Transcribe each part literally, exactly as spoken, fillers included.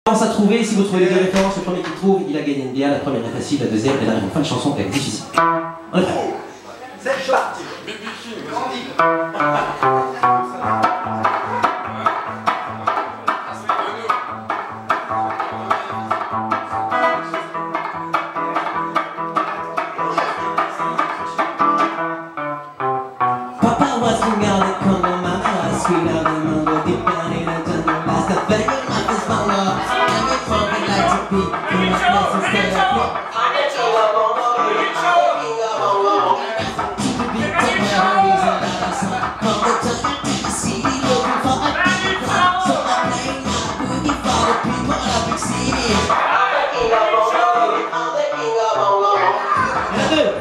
À trouver, si vous trouvez les deux références, le premier qui trouve, il a gagné une bière, la première est facile, la deuxième est la fin de chanson est difficile. On est prêt. C'est parti. Papa was king of the Congo, mama was queen of the Mongo, deep down in the jungle, last of very life is bongo. Every punk would like to be in my place and stay up here. I'm the king of bongo, I'm the king of bongo. To the beat of my heart is a lot of sun. From the jungle to the city, looking for a big crowd. So I'm playing my booty for the people of the big city. I'm the king of bongo, I'm the king of bongo. La deux.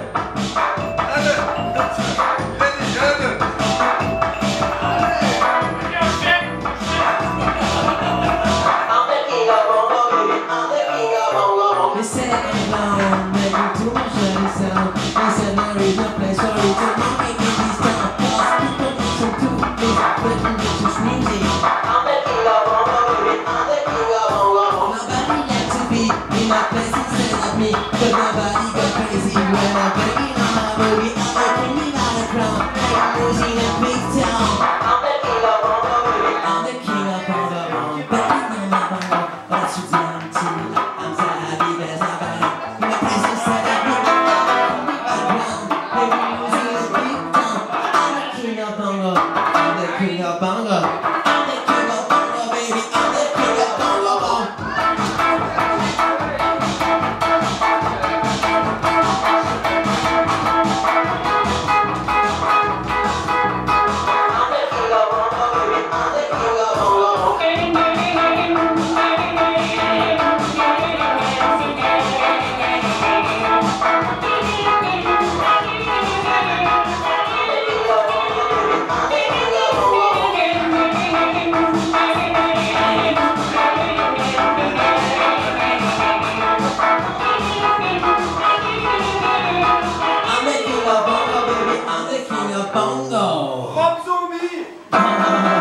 They said I'm alone, making too much dirty sound. They said there is no place for you to know me in this town. Cause people listen to me, but I'm just music. I'm the king of bongo, I'm the king of bongo. Nobody likes to be in my place instead of me, but nobody go crazy when I'm banging on my booty. I'm the king without a crown, I'm losing a big town. I'm the king of bongo, I'm the king of bongo. I'm banging on my bongo, that's what's on to me. I'm so happy there's nobody. My place is set up with the ground. Baby, losing a big town. I'm the king of bongo, I'm the king of bongo. I'm the king of bongo, baby, I'm the king of bongo. I'm the king of bongo. Rob Zombie.